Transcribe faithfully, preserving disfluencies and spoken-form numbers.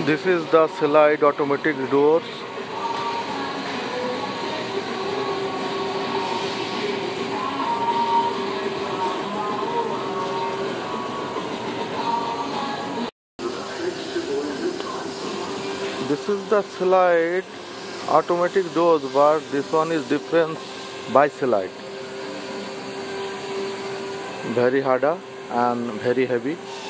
This is the slide automatic doors. This is the slide automatic doors, but this one is different by slide. Very harder and very heavy.